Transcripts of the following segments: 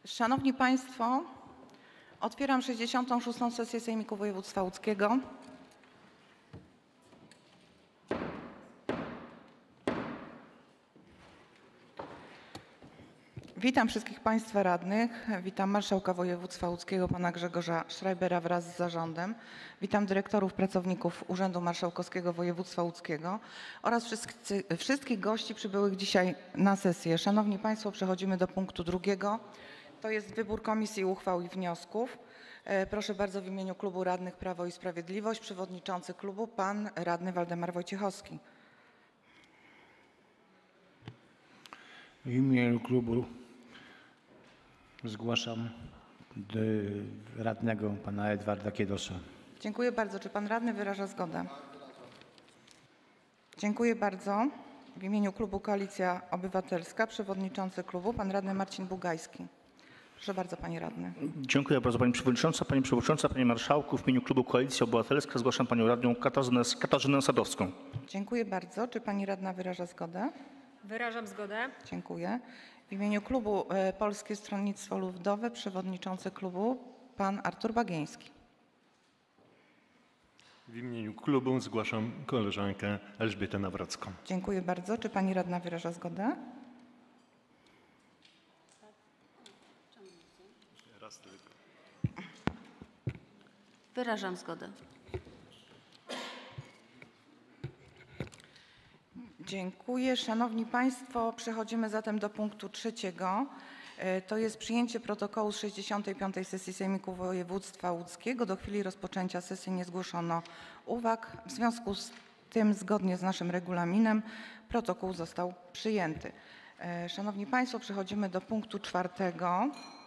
Szanowni Państwo, otwieram 66. sesję Sejmiku Województwa Łódzkiego. Witam wszystkich Państwa radnych, witam marszałka województwa łódzkiego pana Grzegorza Schreibera wraz z zarządem, witam dyrektorów, pracowników Urzędu Marszałkowskiego Województwa Łódzkiego oraz wszystkich gości przybyłych dzisiaj na sesję. Szanowni Państwo, przechodzimy do punktu drugiego. To jest wybór komisji uchwał i wniosków. Proszę bardzo, w imieniu Klubu Radnych Prawo i Sprawiedliwość przewodniczący klubu pan radny Waldemar Wojciechowski. W imieniu klubu zgłaszam radnego pana Edwarda Kiedosza. Dziękuję bardzo. Czy pan radny wyraża zgodę? Dziękuję bardzo. W imieniu klubu Koalicja Obywatelska przewodniczący klubu pan radny Marcin Bugajski. Proszę bardzo, panie radny. Dziękuję bardzo pani przewodnicząca. Pani przewodnicząca, panie marszałku, w imieniu klubu Koalicja Obywatelska zgłaszam panią radną Katarzynę Sadowską. Dziękuję bardzo. Czy pani radna wyraża zgodę? Wyrażam zgodę. Dziękuję. W imieniu klubu Polskie Stronnictwo Ludowe przewodniczący klubu pan Artur Bagieński. W imieniu klubu zgłaszam koleżankę Elżbietę Nawrocką. Dziękuję bardzo. Czy pani radna wyraża zgodę? Wyrażam zgodę. Dziękuję. Szanowni Państwo, przechodzimy zatem do punktu trzeciego. To jest przyjęcie protokołu z 65. sesji Sejmiku Województwa Łódzkiego. Do chwili rozpoczęcia sesji nie zgłoszono uwag. W związku z tym, zgodnie z naszym regulaminem, protokół został przyjęty. Szanowni Państwo, przechodzimy do punktu czwartego.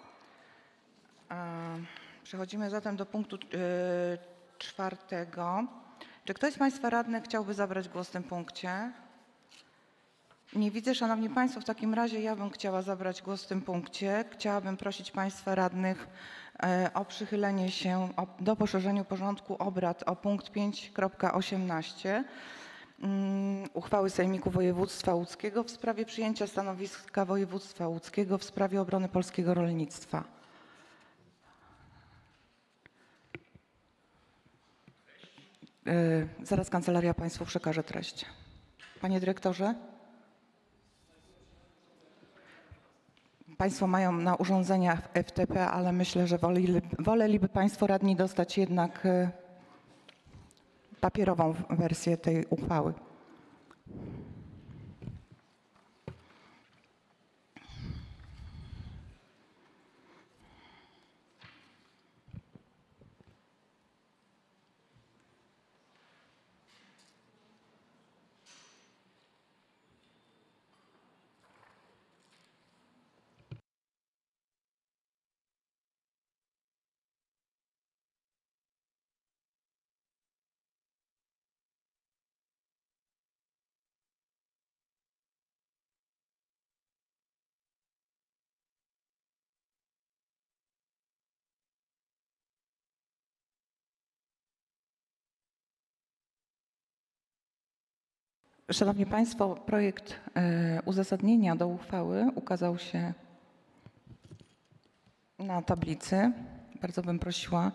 Przechodzimy zatem do punktu czwartego. Czy ktoś z Państwa radnych chciałby zabrać głos w tym punkcie? Nie widzę. Szanowni Państwo, w takim razie ja bym chciała zabrać głos w tym punkcie. Chciałabym prosić Państwa radnych o przychylenie się do poszerzenia porządku obrad o punkt 5.18 uchwały Sejmiku Województwa Łódzkiego w sprawie przyjęcia stanowiska województwa łódzkiego w sprawie obrony polskiego rolnictwa. Zaraz kancelaria Państwu przekaże treść. Panie dyrektorze? Państwo mają na urządzeniach FTP, ale myślę, że woleliby Państwo radni dostać jednak papierową wersję tej uchwały. Szanowni Państwo, projekt uzasadnienia do uchwały ukazał się na tablicy. Bardzo bym prosiła.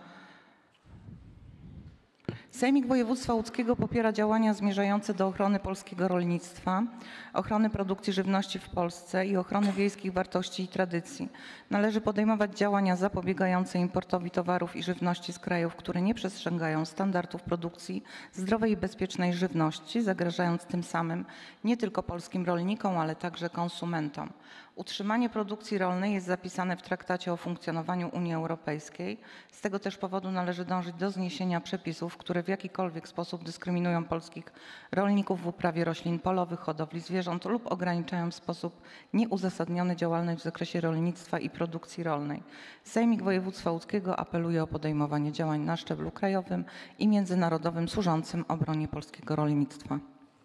Sejmik Województwa Łódzkiego popiera działania zmierzające do ochrony polskiego rolnictwa, ochrony produkcji żywności w Polsce i ochrony wiejskich wartości i tradycji. Należy podejmować działania zapobiegające importowi towarów i żywności z krajów, które nie przestrzegają standardów produkcji zdrowej i bezpiecznej żywności, zagrażając tym samym nie tylko polskim rolnikom, ale także konsumentom. Utrzymanie produkcji rolnej jest zapisane w Traktacie o funkcjonowaniu Unii Europejskiej. Z tego też powodu należy dążyć do zniesienia przepisów, które w jakikolwiek sposób dyskryminują polskich rolników w uprawie roślin polowych, hodowli zwierząt lub ograniczają w sposób nieuzasadniony działalność w zakresie rolnictwa i produkcji rolnej. Sejmik Województwa Łódzkiego apeluje o podejmowanie działań na szczeblu krajowym i międzynarodowym służącym obronie polskiego rolnictwa.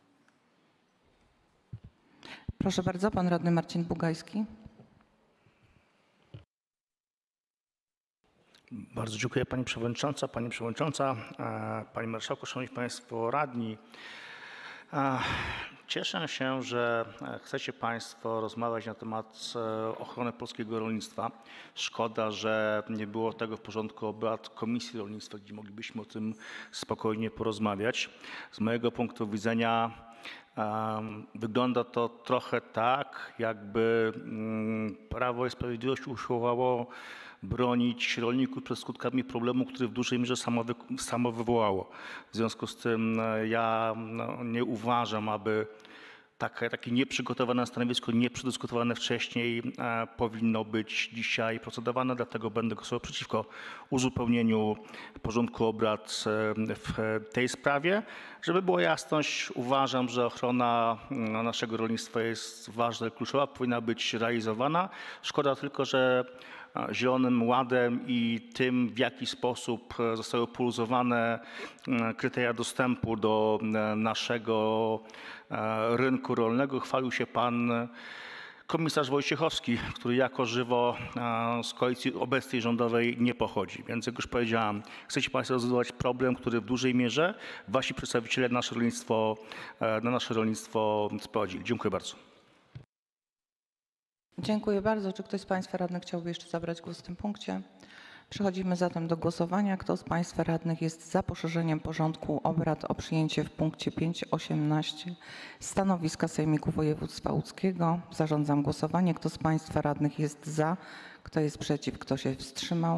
Proszę bardzo, pan radny Marcin Bugajski. Bardzo dziękuję pani przewodnicząca, pani marszałku, szanowni państwo radni. Cieszę się, że chcecie Państwo rozmawiać na temat ochrony polskiego rolnictwa. Szkoda, że nie było tego w porządku obrad Komisji Rolnictwa, gdzie moglibyśmy o tym spokojnie porozmawiać. Z mojego punktu widzenia wygląda to trochę tak, jakby Prawo i Sprawiedliwość usiłowało bronić rolników przed skutkami problemu, który w dużej mierze samo wywołało. W związku z tym ja nie uważam, aby takie nieprzygotowane stanowisko, nieprzedyskutowane wcześniej powinno być dzisiaj procedowane, dlatego będę głosował przeciwko uzupełnieniu porządku obrad w tej sprawie. Żeby była jasność, uważam, że ochrona naszego rolnictwa jest ważna i kluczowa, powinna być realizowana. Szkoda tylko, że Zielonym Ładem i tym, w jaki sposób zostały poluzowane kryteria dostępu do naszego rynku rolnego, chwalił się pan komisarz Wojciechowski, który jako żywo z koalicji obecnej rządowej nie pochodzi. Więc jak już powiedziałem, chcecie Państwo rozwiązywać problem, który w dużej mierze wasi przedstawiciele na nasze rolnictwo sprowadzili. Dziękuję bardzo. Dziękuję bardzo. Czy ktoś z Państwa radnych chciałby jeszcze zabrać głos w tym punkcie? Przechodzimy zatem do głosowania. Kto z Państwa radnych jest za poszerzeniem porządku obrad o przyjęcie w punkcie 5.18 stanowiska Sejmiku Województwa Łódzkiego? Zarządzam głosowanie. Kto z Państwa radnych jest za? Kto jest przeciw? Kto się wstrzymał?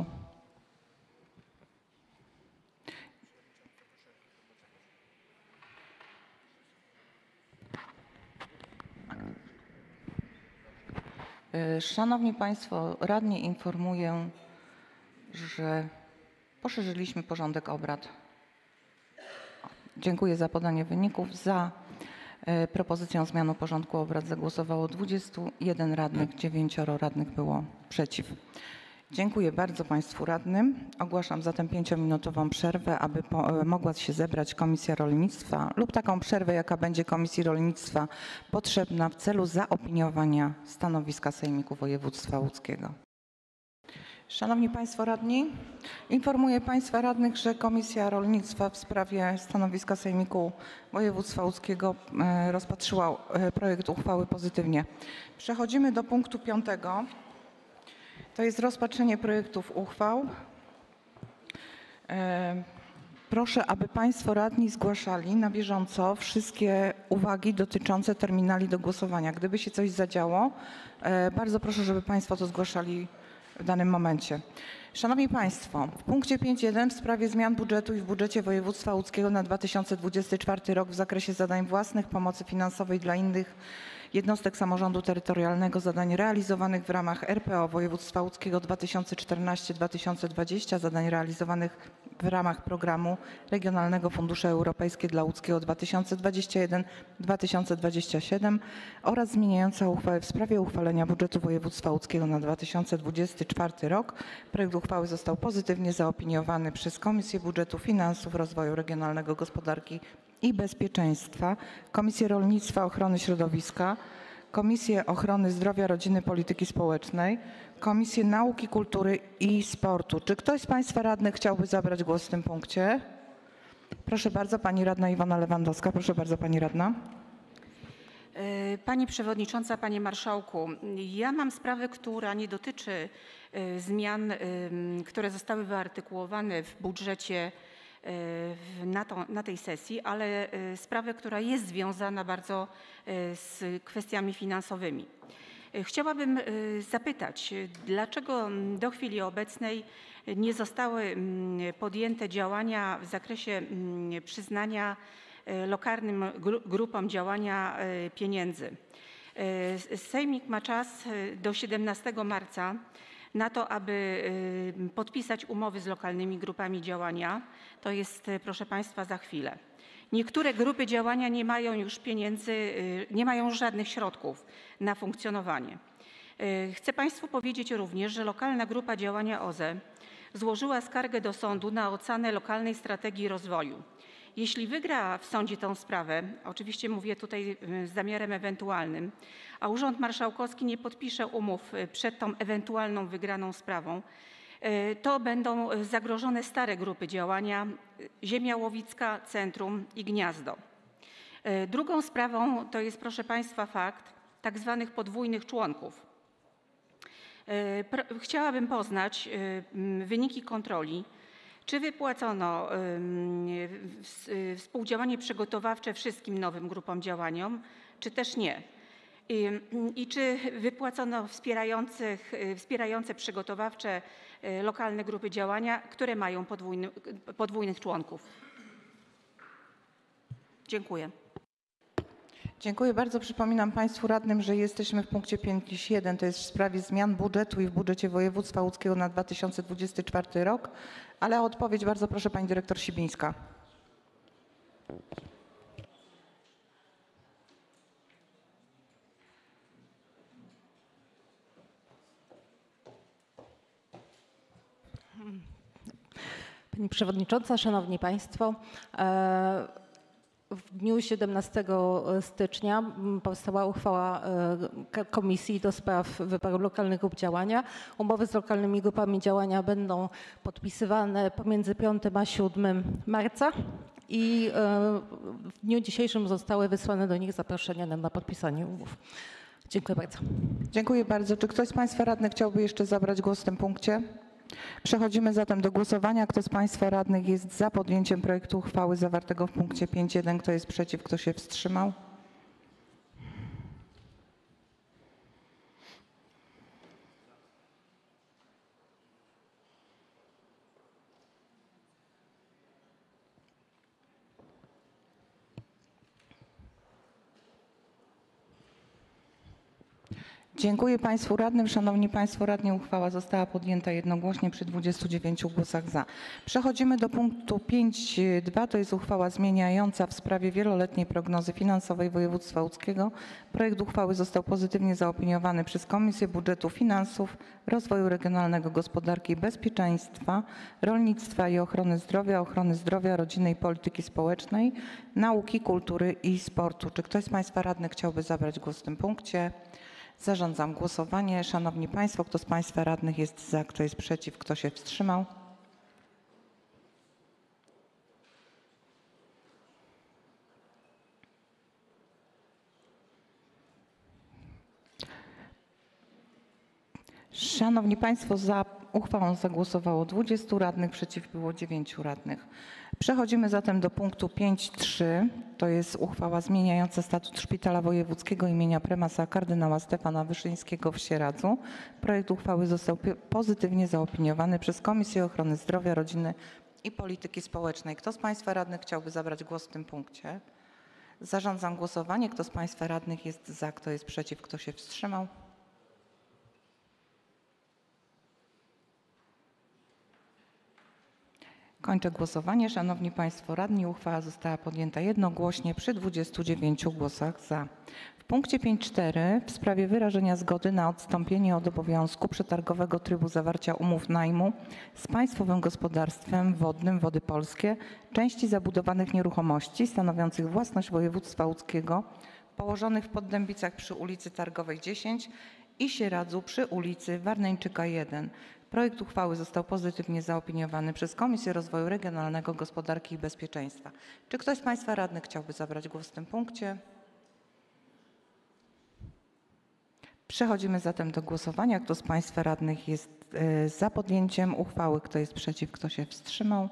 Szanowni Państwo, radni informuję, że poszerzyliśmy porządek obrad. Dziękuję za podanie wyników. Za propozycją zmiany porządku obrad zagłosowało 21 radnych, 9 radnych było przeciw. Dziękuję bardzo Państwu radnym. Ogłaszam zatem 5-minutową przerwę, aby mogła się zebrać Komisja Rolnictwa lub taką przerwę, jaka będzie Komisji Rolnictwa potrzebna w celu zaopiniowania stanowiska Sejmiku Województwa Łódzkiego. Szanowni Państwo radni, informuję Państwa radnych, że Komisja Rolnictwa w sprawie stanowiska Sejmiku Województwa Łódzkiego rozpatrzyła projekt uchwały pozytywnie. Przechodzimy do punktu 5. To jest rozpatrzenie projektów uchwał. Proszę, aby Państwo radni zgłaszali na bieżąco wszystkie uwagi dotyczące terminali do głosowania. Gdyby się coś zadziało, bardzo proszę, żeby Państwo to zgłaszali w danym momencie. Szanowni Państwo, w punkcie 5.1 w sprawie zmian budżetu i w budżecie województwa łódzkiego na 2024 rok w zakresie zadań własnych, pomocy finansowej dla innych jednostek samorządu terytorialnego, zadań realizowanych w ramach RPO województwa łódzkiego 2014-2020, zadań realizowanych w ramach programu Regionalnego Fundusze Europejskie dla Łódzkiego 2021-2027 oraz zmieniająca uchwałę w sprawie uchwalenia budżetu województwa łódzkiego na 2024 rok. Projekt uchwały został pozytywnie zaopiniowany przez Komisję Budżetu, Finansów, Rozwoju Regionalnego, Gospodarki i Bezpieczeństwa, Komisję Rolnictwa, Ochrony Środowiska, Komisję Ochrony Zdrowia, Rodziny, Polityki Społecznej, Komisję Nauki, Kultury i Sportu. Czy ktoś z Państwa radnych chciałby zabrać głos w tym punkcie? Proszę bardzo, pani radna Iwona Lewandowska. Proszę bardzo, pani radna. Pani Przewodnicząca, Panie Marszałku, ja mam sprawę, która nie dotyczy zmian, które zostały wyartykułowane w budżecie na tej sesji, ale sprawę, która jest związana bardzo z kwestiami finansowymi. Chciałabym zapytać, dlaczego do chwili obecnej nie zostały podjęte działania w zakresie przyznania lokalnym grupom działania pieniędzy. Sejmik ma czas do 17 marca na to, aby podpisać umowy z lokalnymi grupami działania. To jest, proszę Państwa, za chwilę. Niektóre grupy działania nie mają już pieniędzy, nie mają żadnych środków na funkcjonowanie. Chcę Państwu powiedzieć również, że lokalna grupa działania OZE złożyła skargę do sądu na ocenę lokalnej strategii rozwoju. Jeśli wygra w sądzie tę sprawę, oczywiście mówię tutaj z zamiarem ewentualnym, a Urząd Marszałkowski nie podpisze umów przed tą ewentualną wygraną sprawą, to będą zagrożone stare grupy działania Ziemia Łowicka, Centrum i Gniazdo. Drugą sprawą to jest, proszę Państwa, fakt tak zwanych podwójnych członków. Chciałabym poznać wyniki kontroli, czy wypłacono współdziałanie przygotowawcze wszystkim nowym grupom działaniom, czy też nie. I czy wypłacono wspierające przygotowawcze lokalne grupy działania, które mają podwójnych członków. Dziękuję. Dziękuję bardzo. Przypominam Państwu radnym, że jesteśmy w punkcie 5.1, to jest w sprawie zmian budżetu i w budżecie województwa łódzkiego na 2024 rok, ale o odpowiedź bardzo proszę Pani Dyrektor Sibińska. Pani Przewodnicząca, Szanowni Państwo, w dniu 17 stycznia powstała uchwała Komisji do Spraw Wyboru Lokalnych Grup Działania. Umowy z lokalnymi grupami działania będą podpisywane pomiędzy 5 a 7 marca i w dniu dzisiejszym zostały wysłane do nich zaproszenia na podpisanie umów. Dziękuję bardzo. Dziękuję bardzo. Czy ktoś z Państwa radnych chciałby jeszcze zabrać głos w tym punkcie? Przechodzimy zatem do głosowania. Kto z Państwa radnych jest za podjęciem projektu uchwały zawartego w punkcie 5.1? Kto jest przeciw? Kto się wstrzymał? Dziękuję Państwu radnym. Szanowni Państwo radni, uchwała została podjęta jednogłośnie przy 29 głosach za. Przechodzimy do punktu 5.2. To jest uchwała zmieniająca w sprawie wieloletniej prognozy finansowej województwa łódzkiego. Projekt uchwały został pozytywnie zaopiniowany przez Komisję Budżetu, Finansów, Rozwoju Regionalnego, Gospodarki i Bezpieczeństwa, Rolnictwa i Ochrony Zdrowia, Rodziny i Polityki Społecznej, Nauki, Kultury i Sportu. Czy ktoś z Państwa radnych chciałby zabrać głos w tym punkcie? Zarządzam głosowanie. Szanowni Państwo, kto z Państwa radnych jest za, kto jest przeciw, kto się wstrzymał? Szanowni Państwo, za uchwałą zagłosowało 20 radnych, przeciw było 9 radnych. Przechodzimy zatem do punktu 5.3. To jest uchwała zmieniająca statut Szpitala Wojewódzkiego imienia prymasa kardynała Stefana Wyszyńskiego w Sieradzu. Projekt uchwały został pozytywnie zaopiniowany przez Komisję Ochrony Zdrowia, Rodziny i Polityki Społecznej. Kto z Państwa radnych chciałby zabrać głos w tym punkcie? Zarządzam głosowanie. Kto z Państwa radnych jest za, kto jest przeciw, kto się wstrzymał? Kończę głosowanie. Szanowni Państwo radni, uchwała została podjęta jednogłośnie przy 29 głosach za. W punkcie 5.4 w sprawie wyrażenia zgody na odstąpienie od obowiązku przetargowego trybu zawarcia umów najmu z Państwowym Gospodarstwem Wodnym Wody Polskie części zabudowanych nieruchomości stanowiących własność województwa łódzkiego położonych w Poddębicach przy ulicy Targowej 10 i Sieradzu przy ulicy Warneńczyka 1. Projekt uchwały został pozytywnie zaopiniowany przez Komisję Rozwoju Regionalnego, Gospodarki i Bezpieczeństwa. Czy ktoś z Państwa radnych chciałby zabrać głos w tym punkcie? Przechodzimy zatem do głosowania. Kto z Państwa radnych jest za podjęciem uchwały? Kto jest przeciw? Kto się wstrzymał?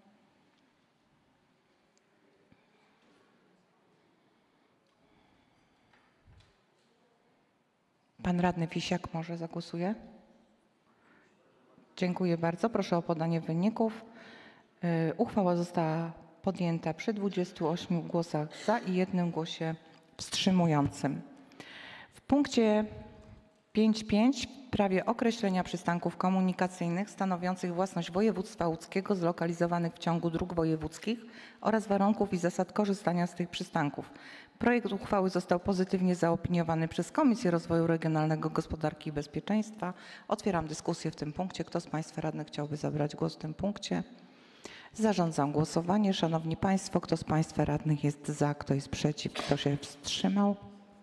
Pan radny Fisiak może zagłosuje? Dziękuję bardzo. Proszę o podanie wyników. Uchwała została podjęta przy 28 głosach za i 1 głosie wstrzymującym. W punkcie 5.5 w sprawie określenia przystanków komunikacyjnych stanowiących własność województwa łódzkiego zlokalizowanych w ciągu dróg wojewódzkich oraz warunków i zasad korzystania z tych przystanków. Projekt uchwały został pozytywnie zaopiniowany przez Komisję Rozwoju Regionalnego, Gospodarki i Bezpieczeństwa. Otwieram dyskusję w tym punkcie. Kto z Państwa radnych chciałby zabrać głos w tym punkcie? Zarządzam głosowanie. Szanowni Państwo, kto z Państwa radnych jest za, kto jest przeciw, kto się wstrzymał?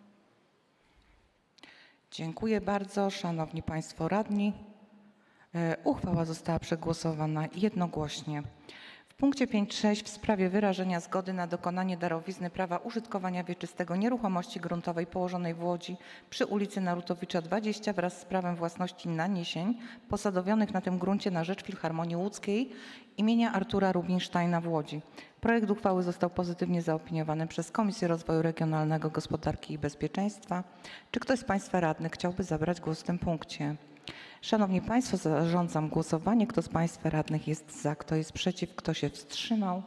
Dziękuję bardzo. Szanowni Państwo radni, uchwała została przegłosowana jednogłośnie. W punkcie 5.6 w sprawie wyrażenia zgody na dokonanie darowizny prawa użytkowania wieczystego nieruchomości gruntowej położonej w Łodzi przy ulicy Narutowicza 20 wraz z prawem własności naniesień posadowionych na tym gruncie na rzecz Filharmonii Łódzkiej imienia Artura Rubinsteina w Łodzi. Projekt uchwały został pozytywnie zaopiniowany przez Komisję Rozwoju Regionalnego, Gospodarki i Bezpieczeństwa. Czy ktoś z Państwa radnych chciałby zabrać głos w tym punkcie? Szanowni Państwo, zarządzam głosowanie. Kto z Państwa radnych jest za, kto jest przeciw, kto się wstrzymał?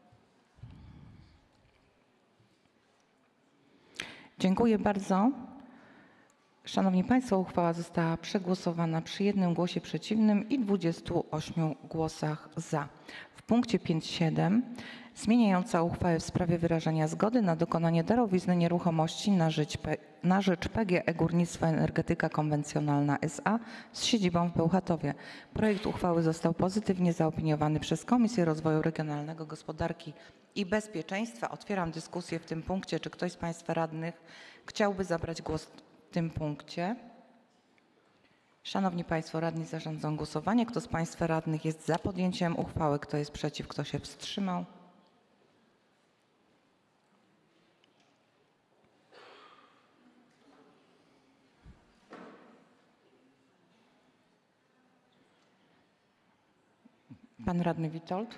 Dziękuję bardzo. Szanowni Państwo, uchwała została przegłosowana przy 1 głosie przeciwnym i 28 głosach za. W punkcie 5.7 zmieniająca uchwałę w sprawie wyrażenia zgody na dokonanie darowizny nieruchomości na rzecz PGE Górnictwo Energetyka Konwencjonalna S.A. z siedzibą w Bełchatowie. Projekt uchwały został pozytywnie zaopiniowany przez Komisję Rozwoju Regionalnego, Gospodarki i Bezpieczeństwa. Otwieram dyskusję w tym punkcie. Czy ktoś z Państwa radnych chciałby zabrać głos w tym punkcie? Szanowni Państwo radni, zarządzam głosowanie. Kto z Państwa radnych jest za podjęciem uchwały? Kto jest przeciw? Kto się wstrzymał? Pan radny Witold.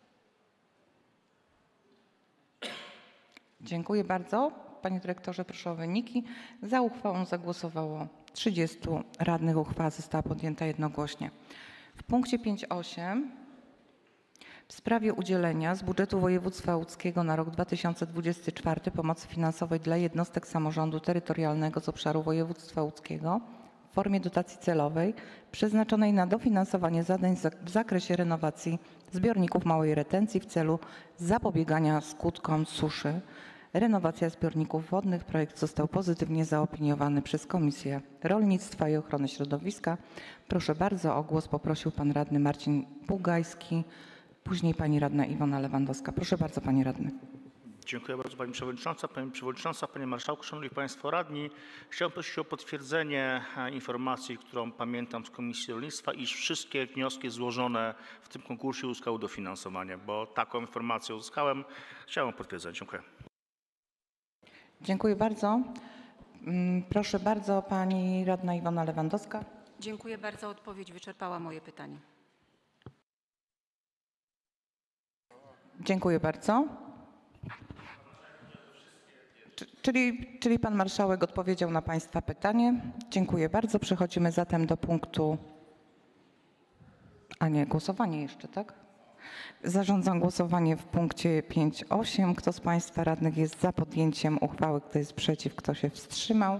Dziękuję bardzo. Panie dyrektorze, proszę o wyniki. Za uchwałą zagłosowało 30 radnych. Uchwała została podjęta jednogłośnie. W punkcie 5.8 w sprawie udzielenia z budżetu województwa łódzkiego na rok 2024 pomocy finansowej dla jednostek samorządu terytorialnego z obszaru województwa łódzkiego w formie dotacji celowej przeznaczonej na dofinansowanie zadań w zakresie renowacji zbiorników małej retencji w celu zapobiegania skutkom suszy. Renowacja zbiorników wodnych. Projekt został pozytywnie zaopiniowany przez Komisję Rolnictwa i Ochrony Środowiska. Proszę bardzo, o głos poprosił pan radny Marcin Bugajski, później pani radna Iwona Lewandowska. Proszę bardzo, panie radny. Dziękuję bardzo Pani Przewodnicząca. Pani Przewodnicząca, Panie Marszałku, Szanowni Państwo Radni. Chciałem prosić o potwierdzenie informacji, którą pamiętam z Komisji Rolnictwa, iż wszystkie wnioski złożone w tym konkursie uzyskały dofinansowanie, bo taką informację uzyskałem. Chciałem potwierdzenie. Dziękuję. Dziękuję bardzo. Proszę bardzo, pani radna Iwona Lewandowska. Dziękuję bardzo. Odpowiedź wyczerpała moje pytanie. Dziękuję bardzo. Czyli pan marszałek odpowiedział na państwa pytanie. Dziękuję bardzo. Przechodzimy zatem do punktu... A nie, głosowanie jeszcze, tak? Zarządzam głosowanie w punkcie 5.8. Kto z państwa radnych jest za podjęciem uchwały? Kto jest przeciw? Kto się wstrzymał?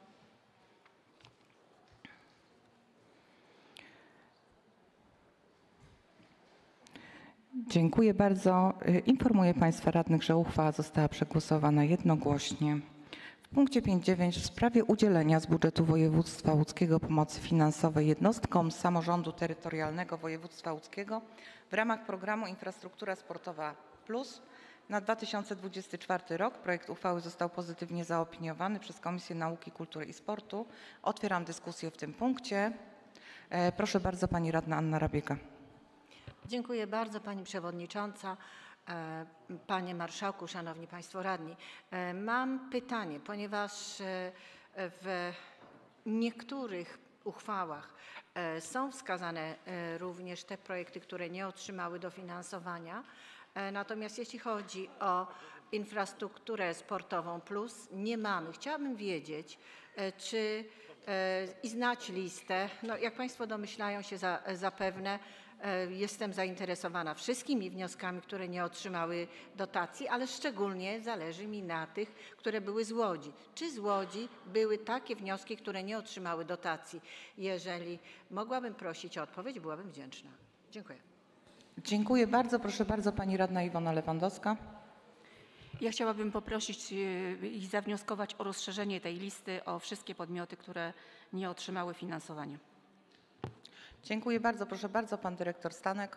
Dziękuję bardzo. Informuję państwa radnych, że uchwała została przegłosowana jednogłośnie. W punkcie 5.9 w sprawie udzielenia z budżetu województwa łódzkiego pomocy finansowej jednostkom samorządu terytorialnego województwa łódzkiego w ramach programu Infrastruktura Sportowa Plus na 2024 rok. Projekt uchwały został pozytywnie zaopiniowany przez Komisję Nauki, Kultury i Sportu. Otwieram dyskusję w tym punkcie. Proszę bardzo, pani radna Anna Rabiega. Dziękuję bardzo Pani Przewodnicząca, Panie Marszałku, Szanowni Państwo Radni. Mam pytanie, ponieważ w niektórych uchwałach są wskazane również te projekty, które nie otrzymały dofinansowania. Natomiast jeśli chodzi o infrastrukturę sportową plus, nie mamy. Chciałabym wiedzieć, czy i znać listę. No, jak Państwo domyślają się zapewne, jestem zainteresowana wszystkimi wnioskami, które nie otrzymały dotacji, ale szczególnie zależy mi na tych, które były z Łodzi. Czy z Łodzi były takie wnioski, które nie otrzymały dotacji? Jeżeli mogłabym prosić o odpowiedź, byłabym wdzięczna. Dziękuję. Dziękuję bardzo. Proszę bardzo, pani radna Iwona Lewandowska. Ja chciałabym poprosić i zawnioskować o rozszerzenie tej listy o wszystkie podmioty, które nie otrzymały finansowania. Dziękuję bardzo. Proszę bardzo, pan dyrektor Stanek.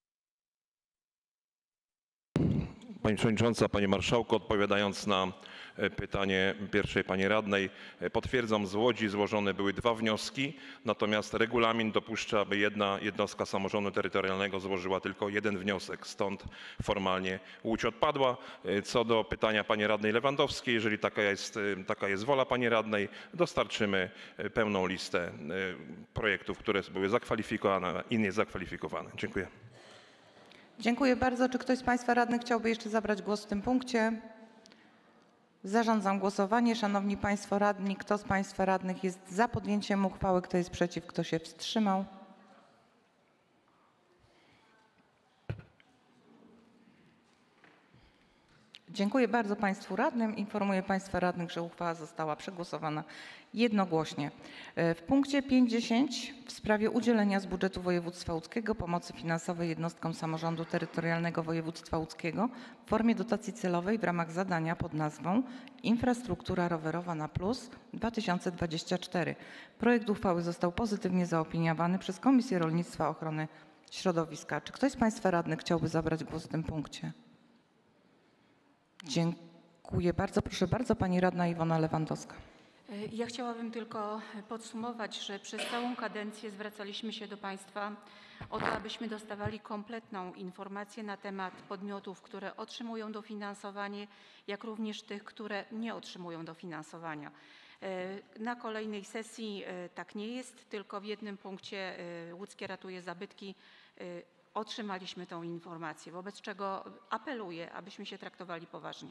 Pani Przewodnicząca, Panie Marszałku, odpowiadając na pytanie pierwszej pani radnej. Potwierdzam, z Łodzi złożone były 2 wnioski, natomiast regulamin dopuszcza, aby jedna jednostka samorządu terytorialnego złożyła tylko 1 wniosek, stąd formalnie Łódź odpadła. Co do pytania pani radnej Lewandowskiej, jeżeli taka jest wola pani radnej, dostarczymy pełną listę projektów, które były zakwalifikowane i niezakwalifikowane. Dziękuję. Dziękuję bardzo. Czy ktoś z państwa radnych chciałby jeszcze zabrać głos w tym punkcie? Zarządzam głosowanie. Szanowni państwo radni, kto z państwa radnych jest za podjęciem uchwały, kto jest przeciw, kto się wstrzymał? Dziękuję bardzo państwu radnym. Informuję państwa radnych, że uchwała została przegłosowana jednogłośnie. W punkcie 5.10 w sprawie udzielenia z budżetu województwa łódzkiego pomocy finansowej jednostkom samorządu terytorialnego województwa łódzkiego w formie dotacji celowej w ramach zadania pod nazwą Infrastruktura rowerowa na plus 2024. Projekt uchwały został pozytywnie zaopiniowany przez Komisję Rolnictwa i Ochrony Środowiska. Czy ktoś z państwa radnych chciałby zabrać głos w tym punkcie? Dziękuję bardzo. Proszę bardzo, pani radna Iwona Lewandowska. Ja chciałabym tylko podsumować, że przez całą kadencję zwracaliśmy się do państwa o to, abyśmy dostawali kompletną informację na temat podmiotów, które otrzymują dofinansowanie, jak również tych, które nie otrzymują dofinansowania. Na kolejnej sesji tak nie jest, tylko w jednym punkcie Łódzkie ratuje zabytki otrzymaliśmy tę informację, wobec czego apeluję, abyśmy się traktowali poważnie.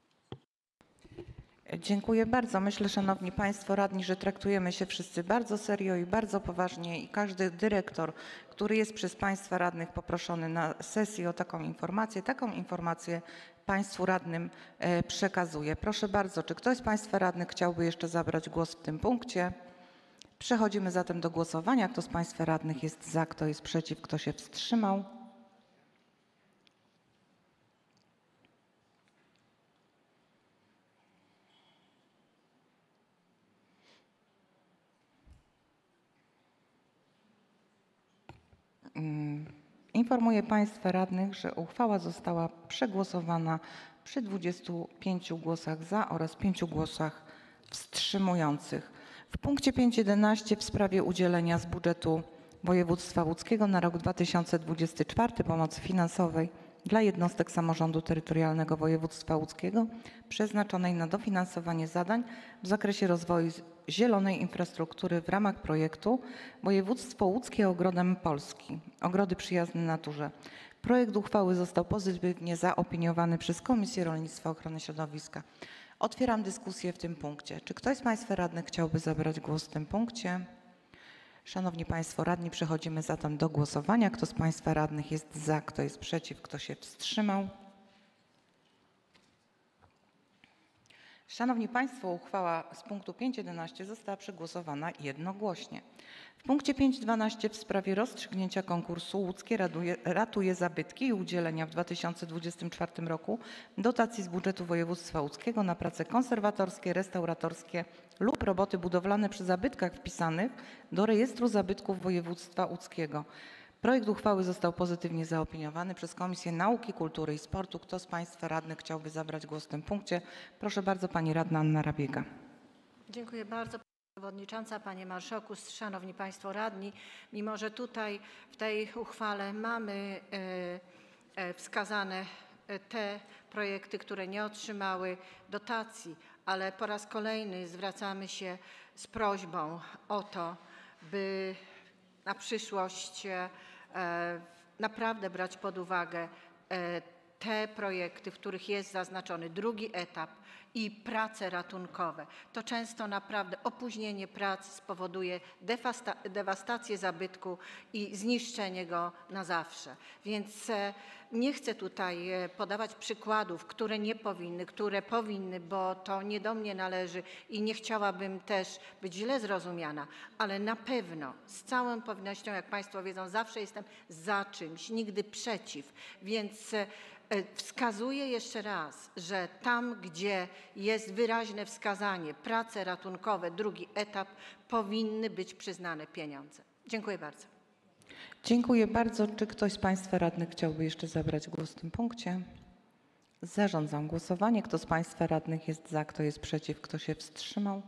Dziękuję bardzo. Myślę, szanowni państwo radni, że traktujemy się wszyscy bardzo serio i bardzo poważnie i każdy dyrektor, który jest przez państwa radnych poproszony na sesji o taką informację państwu radnym przekazuje. Proszę bardzo, czy ktoś z państwa radnych chciałby jeszcze zabrać głos w tym punkcie? Przechodzimy zatem do głosowania. Kto z państwa radnych jest za, kto jest przeciw, kto się wstrzymał? Informuję państwa radnych, że uchwała została przegłosowana przy 25 głosach za oraz 5 głosach wstrzymujących. W punkcie 5.11 w sprawie udzielenia z budżetu województwa łódzkiego na rok 2024 pomocy finansowej dla jednostek samorządu terytorialnego województwa łódzkiego przeznaczonej na dofinansowanie zadań w zakresie rozwoju zielonej infrastruktury w ramach projektu Województwo łódzkie ogrodem Polski. Ogrody przyjazne naturze. Projekt uchwały został pozytywnie zaopiniowany przez Komisję Rolnictwa i Ochrony Środowiska. Otwieram dyskusję w tym punkcie. Czy ktoś z państwa radnych chciałby zabrać głos w tym punkcie? Szanowni państwo radni, przechodzimy zatem do głosowania. Kto z państwa radnych jest za, kto jest przeciw, kto się wstrzymał? Szanowni państwo, uchwała z punktu 5.11 została przegłosowana jednogłośnie. W punkcie 5.12 w sprawie rozstrzygnięcia konkursu Łódzkie ratuje zabytki i udzielenia w 2024 roku dotacji z budżetu województwa łódzkiego na prace konserwatorskie, restauratorskie lub roboty budowlane przy zabytkach wpisanych do rejestru zabytków województwa łódzkiego. Projekt uchwały został pozytywnie zaopiniowany przez Komisję Nauki, Kultury i Sportu. Kto z państwa radnych chciałby zabrać głos w tym punkcie? Proszę bardzo, pani radna Anna Rabiega. Dziękuję bardzo. Przewodnicząca, panie marszałku, szanowni państwo radni, mimo że tutaj w tej uchwale mamy wskazane te projekty, które nie otrzymały dotacji, ale po raz kolejny zwracamy się z prośbą o to, by na przyszłość naprawdę brać pod uwagę te projekty, w których jest zaznaczony drugi etap i prace ratunkowe. To często naprawdę opóźnienie prac spowoduje dewastację zabytku i zniszczenie go na zawsze. Więc nie chcę tutaj podawać przykładów, które nie powinny, które powinny, bo to nie do mnie należy i nie chciałabym też być źle zrozumiana, ale na pewno z całą pewnością, jak państwo wiedzą, zawsze jestem za czymś, nigdy przeciw. Więc wskazuję jeszcze raz, że tam, gdzie jest wyraźne wskazanie, prace ratunkowe, drugi etap, powinny być przyznane pieniądze. Dziękuję bardzo. Dziękuję bardzo. Czy ktoś z państwa radnych chciałby jeszcze zabrać głos w tym punkcie? Zarządzam głosowanie. Kto z Państwa radnych jest za, kto jest przeciw, kto się wstrzymał?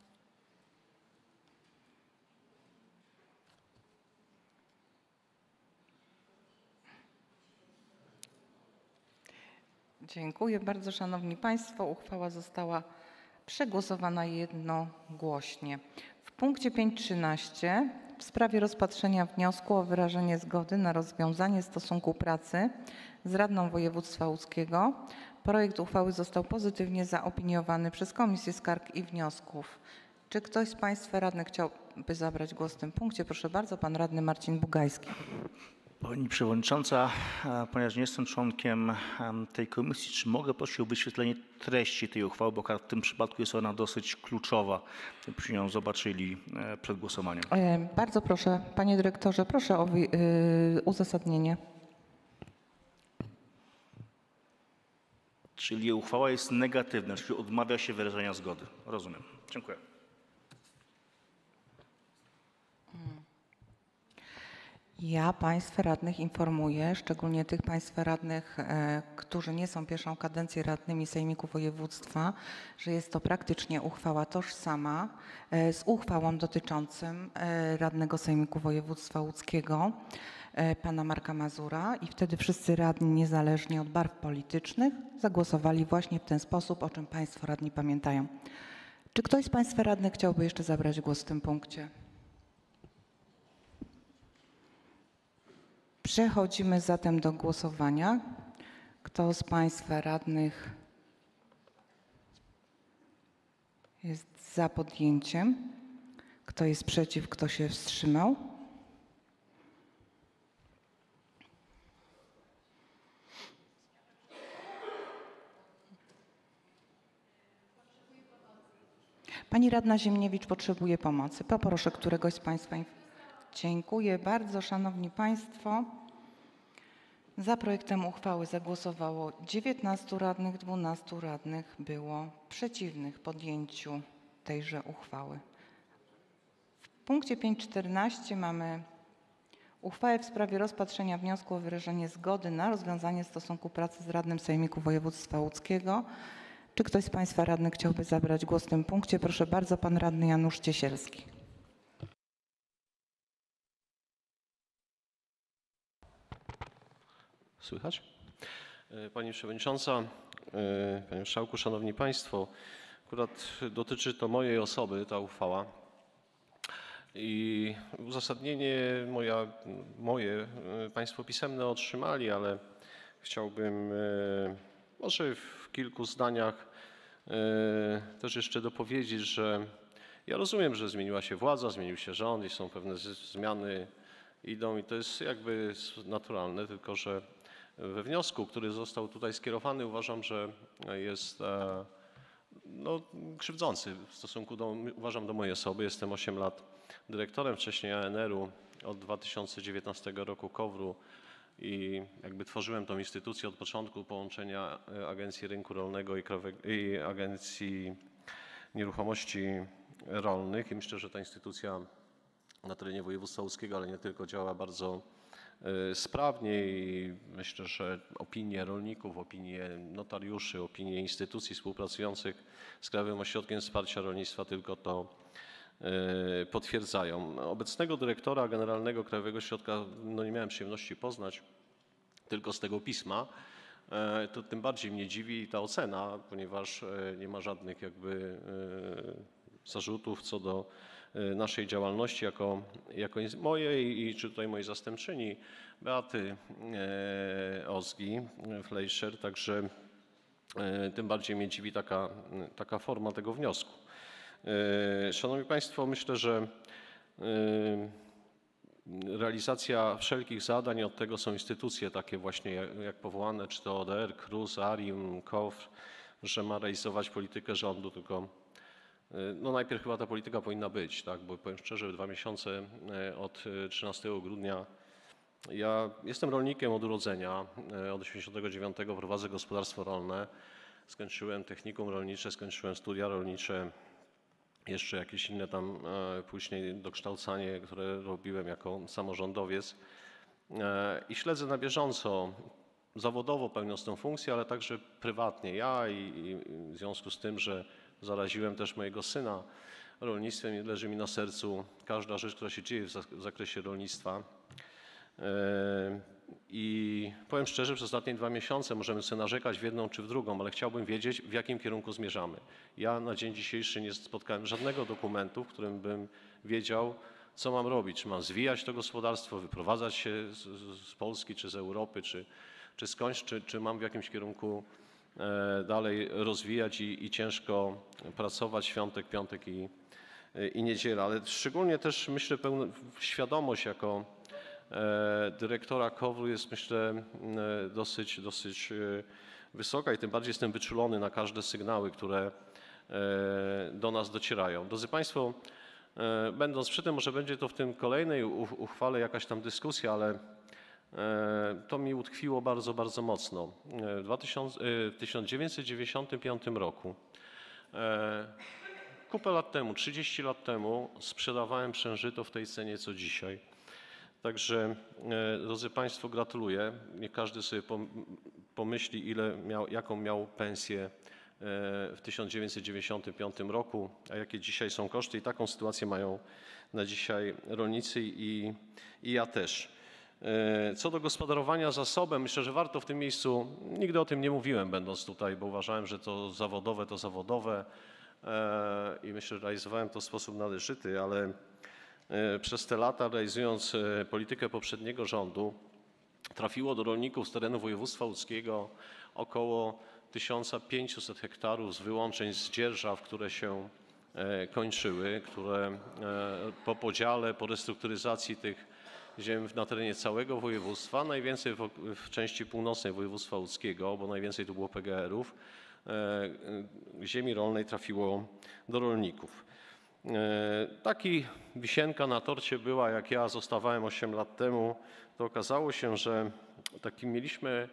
Dziękuję bardzo, Szanowni Państwo. Uchwała została przegłosowana jednogłośnie. W punkcie 5.13 w sprawie rozpatrzenia wniosku o wyrażenie zgody na rozwiązanie stosunku pracy z Radną Województwa Łódzkiego projekt uchwały został pozytywnie zaopiniowany przez Komisję Skarg i Wniosków. Czy ktoś z Państwa radnych chciałby zabrać głos w tym punkcie? Proszę bardzo, Pan Radny Marcin Bugajski. Pani Przewodnicząca, ponieważ nie jestem członkiem tej komisji, czy mogę prosić o wyświetlenie treści tej uchwały, bo w tym przypadku jest ona dosyć kluczowa, byśmy ją zobaczyli przed głosowaniem. Bardzo proszę, Panie Dyrektorze, proszę o uzasadnienie. Czyli uchwała jest negatywna, czyli odmawia się wyrażenia zgody. Rozumiem. Dziękuję. Ja Państwa radnych informuję, szczególnie tych Państwa radnych, którzy nie są pierwszą kadencję radnymi Sejmiku Województwa, że jest to praktycznie uchwała tożsama z uchwałą dotyczącą radnego Sejmiku Województwa Łódzkiego, pana Marka Mazura, i wtedy wszyscy radni, niezależnie od barw politycznych, zagłosowali właśnie w ten sposób, o czym Państwo radni pamiętają. Czy ktoś z Państwa radnych chciałby jeszcze zabrać głos w tym punkcie? Przechodzimy zatem do głosowania. Kto z Państwa radnych jest za podjęciem? Kto jest przeciw? Kto się wstrzymał? Pani radna Ziemniewicz potrzebuje pomocy. Poproszę któregoś z Państwa. Dziękuję bardzo, Szanowni Państwo. Za projektem uchwały zagłosowało 19 radnych, 12 radnych było przeciwnych podjęciu tejże uchwały. W punkcie 5.14 mamy uchwałę w sprawie rozpatrzenia wniosku o wyrażenie zgody na rozwiązanie stosunku pracy z radnym Sejmiku Województwa Łódzkiego. Czy ktoś z Państwa radnych chciałby zabrać głos w tym punkcie? Proszę bardzo, Pan Radny Janusz Ciesielski. Słychać? Pani Przewodnicząca, Panie Marszałku, Szanowni Państwo, akurat dotyczy to mojej osoby ta uchwała i uzasadnienie moje Państwo pisemne otrzymali, ale chciałbym może w kilku zdaniach też jeszcze dopowiedzieć, że ja rozumiem, że zmieniła się władza, zmienił się rząd i są pewne zmiany idą i to jest jakby naturalne, tylko że we wniosku, który został tutaj skierowany, uważam, że jest krzywdzący w stosunku uważam, do mojej osoby. Jestem 8 lat dyrektorem, wcześniej ANR-u, od 2019 roku KOWR-u i jakby tworzyłem tą instytucję od początku połączenia Agencji Rynku Rolnego i Agencji Nieruchomości Rolnych i myślę, że ta instytucja na terenie województwa łódzkiego, ale nie tylko, działa bardzo sprawnie i myślę, że opinie rolników, opinie notariuszy, opinie instytucji współpracujących z Krajowym Ośrodkiem Wsparcia Rolnictwa tylko to potwierdzają. Obecnego dyrektora generalnego Krajowego Ośrodka nie miałem przyjemności poznać, tylko z tego pisma. To tym bardziej mnie dziwi ta ocena, ponieważ nie ma żadnych jakby zarzutów co do naszej działalności jako mojej i czy tutaj mojej zastępczyni Beaty Ozgi-Fleischer, także tym bardziej mnie dziwi taka forma tego wniosku. Szanowni Państwo, myślę, że realizacja wszelkich zadań, od tego są instytucje takie właśnie jak powołane, czy to ODR, KRUS, ARiMR, KOWR, że ma realizować politykę rządu, tylko najpierw chyba ta polityka powinna być, tak, bo powiem szczerze, 2 miesiące od 13 grudnia, ja jestem rolnikiem od urodzenia, od 1989 prowadzę gospodarstwo rolne, skończyłem technikum rolnicze, skończyłem studia rolnicze, jeszcze jakieś inne tam później dokształcanie, które robiłem jako samorządowiec i śledzę na bieżąco zawodowo pełniąc tę funkcję, ale także prywatnie ja i w związku z tym, że zaraziłem też mojego syna rolnictwem i leży mi na sercu każda rzecz, która się dzieje w zakresie rolnictwa. I powiem szczerze, przez ostatnie 2 miesiące możemy sobie narzekać w jedną czy w drugą, ale chciałbym wiedzieć, w jakim kierunku zmierzamy. Ja na dzień dzisiejszy nie spotkałem żadnego dokumentu, w którym bym wiedział, co mam robić. Czy mam zwijać to gospodarstwo, wyprowadzać się z Polski, czy z Europy, czy skądś, czy mam w jakimś kierunku dalej rozwijać i ciężko pracować świątek, piątek i niedziela. Ale szczególnie też myślę, świadomość jako dyrektora KOWR-u jest, myślę, dosyć wysoka i tym bardziej jestem wyczulony na każde sygnały, które do nas docierają. Drodzy Państwo, będąc przy tym, może będzie to w tym kolejnej uchwale jakaś tam dyskusja, ale to mi utkwiło bardzo, bardzo mocno. W 1995 roku, kupę lat temu, 30 lat temu sprzedawałem przężyto w tej cenie co dzisiaj. Także, drodzy Państwo, gratuluję. Niech każdy sobie pomyśli, jaką miał pensję w 1995 roku, a jakie dzisiaj są koszty i taką sytuację mają na dzisiaj rolnicy i ja też. Co do gospodarowania zasobem, myślę, że warto w tym miejscu, nigdy o tym nie mówiłem będąc tutaj, bo uważałem, że to zawodowe i myślę, że realizowałem to w sposób należyty, ale przez te lata realizując politykę poprzedniego rządu trafiło do rolników z terenu województwa łódzkiego około 1500 hektarów z wyłączeń z dzierżaw, które się kończyły, które po podziale, po restrukturyzacji tych ziem na terenie całego województwa, najwięcej w części północnej województwa łódzkiego, bo najwięcej tu było PGR-ów, ziemi rolnej trafiło do rolników. Taki wisienka na torcie była, jak ja zostawałem 8 lat temu, to okazało się, że taki mieliśmy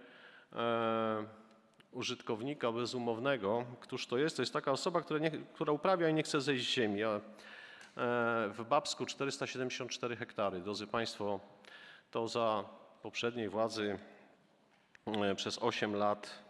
użytkownika bezumownego. Któż to jest? To jest taka osoba, która uprawia i nie chce zejść z ziemi. W Babsku 474 hektary. Drodzy Państwo, to za poprzedniej władzy przez 8 lat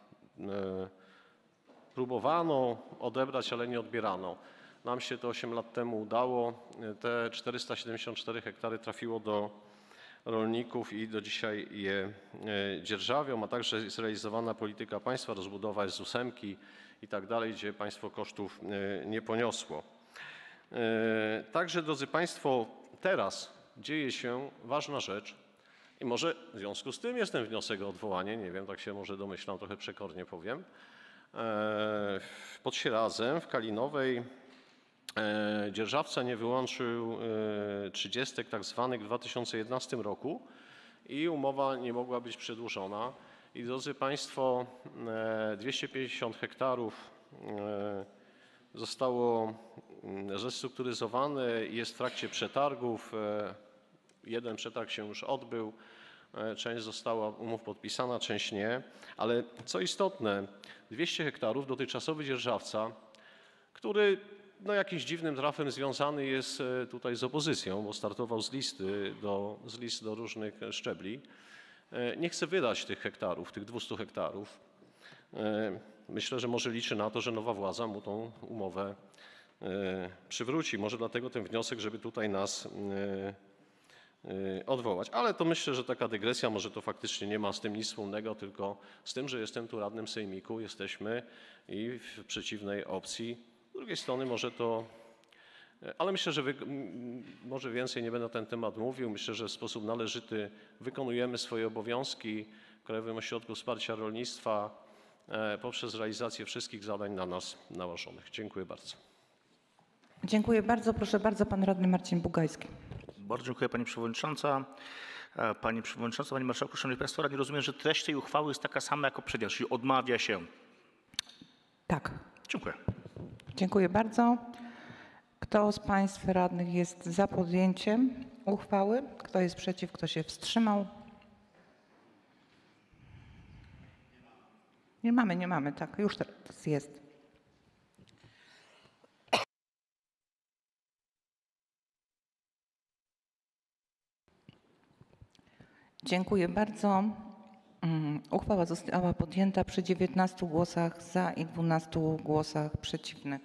próbowano odebrać, ale nie odbierano. Nam się to 8 lat temu udało. Te 474 hektary trafiło do rolników i do dzisiaj je dzierżawią, a także jest realizowana polityka państwa, rozbudowa jest z 8 i tak dalej, gdzie państwo kosztów nie poniosło. Także, drodzy Państwo, teraz dzieje się ważna rzecz i może w związku z tym jest ten wniosek o odwołanie, nie wiem, tak się może domyślam, trochę przekornie powiem. Pod Sierazem w Kalinowej dzierżawca nie wyłączył 30 tak zwanych w 2011 roku i umowa nie mogła być przedłużona. I drodzy Państwo, 250 hektarów zostało zrestrukturyzowane i jest w trakcie przetargów. Jeden przetarg się już odbył, część została umów podpisana, część nie. Ale co istotne, 200 hektarów dotychczasowy dzierżawca, który jakimś dziwnym trafem związany jest tutaj z opozycją, bo startował z list do różnych szczebli, nie chce wydać tych hektarów, tych 200 hektarów. Myślę, że może liczy na to, że nowa władza mu tą umowę przywróci. Może dlatego ten wniosek, żeby tutaj nas odwołać. Ale to myślę, że taka dygresja, może to faktycznie nie ma z tym nic wspólnego, tylko z tym, że jestem tu radnym sejmiku, jesteśmy i w przeciwnej opcji. Z drugiej strony może to, ale myślę, że może więcej nie będę na ten temat mówił. Myślę, że w sposób należyty wykonujemy swoje obowiązki w Krajowym Ośrodku Wsparcia Rolnictwa poprzez realizację wszystkich zadań na nas nałożonych. Dziękuję bardzo. Dziękuję bardzo. Proszę bardzo, pan radny Marcin Bugajski. Bardzo dziękuję Pani Przewodnicząca. Pani Przewodnicząca, Panie Marszałku, Szanowni Państwo, radni, rozumiem, że treść tej uchwały jest taka sama jak poprzednia, czyli odmawia się. Tak. Dziękuję. Dziękuję bardzo. Kto z Państw radnych jest za podjęciem uchwały? Kto jest przeciw? Kto się wstrzymał? Nie mamy, tak. Już teraz jest. Dziękuję bardzo. Uchwała została podjęta przy 19 głosach za i 12 głosach przeciwnych.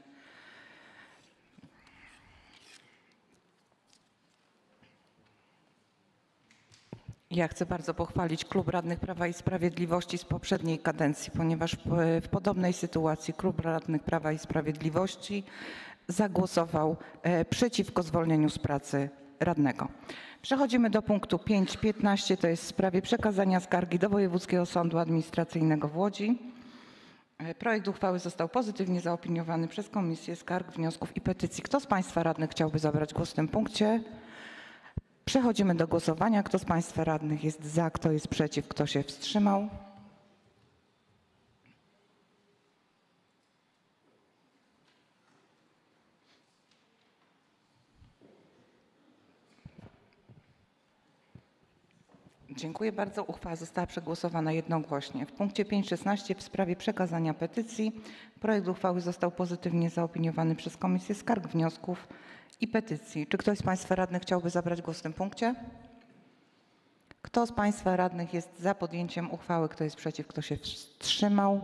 Ja chcę bardzo pochwalić Klub Radnych Prawa i Sprawiedliwości z poprzedniej kadencji, ponieważ w podobnej sytuacji Klub Radnych Prawa i Sprawiedliwości zagłosował przeciwko zwolnieniu z pracy radnego. Przechodzimy do punktu 5.15, to jest w sprawie przekazania skargi do Wojewódzkiego Sądu Administracyjnego w Łodzi. Projekt uchwały został pozytywnie zaopiniowany przez Komisję Skarg, Wniosków i Petycji. Kto z Państwa radnych chciałby zabrać głos w tym punkcie? Przechodzimy do głosowania. Kto z Państwa radnych jest za, kto jest przeciw, kto się wstrzymał? Dziękuję bardzo. Uchwała została przegłosowana jednogłośnie. W punkcie 5.16 w sprawie przekazania petycji projekt uchwały został pozytywnie zaopiniowany przez Komisję Skarg, Wniosków i Petycji. Czy ktoś z Państwa radnych chciałby zabrać głos w tym punkcie? Kto z Państwa radnych jest za podjęciem uchwały? Kto jest przeciw? Kto się wstrzymał?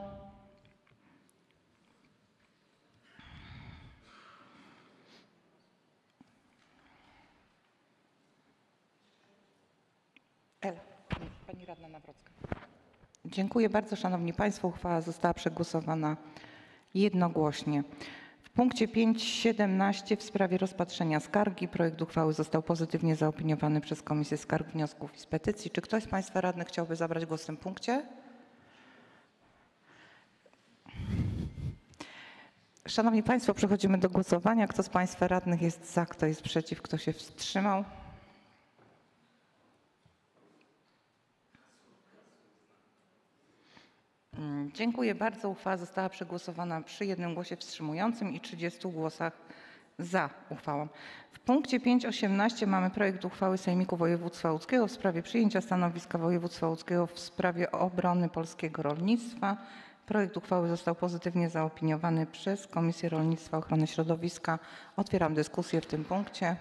Pani radna Nawrocka. Dziękuję bardzo, Szanowni Państwo. Uchwała została przegłosowana jednogłośnie. W punkcie 5.17 w sprawie rozpatrzenia skargi projekt uchwały został pozytywnie zaopiniowany przez Komisję Skarg, Wniosków i Petycji. Czy ktoś z Państwa radnych chciałby zabrać głos w tym punkcie? Szanowni Państwo, przechodzimy do głosowania. Kto z Państwa radnych jest za, kto jest przeciw, kto się wstrzymał? Dziękuję bardzo. Uchwała została przegłosowana przy 1 głosie wstrzymującym i 30 głosach za uchwałą. W punkcie 5.18 mamy projekt uchwały Sejmiku Województwa Łódzkiego w sprawie przyjęcia stanowiska Województwa Łódzkiego w sprawie obrony polskiego rolnictwa. Projekt uchwały został pozytywnie zaopiniowany przez Komisję Rolnictwa i Ochrony Środowiska. Otwieram dyskusję w tym punkcie.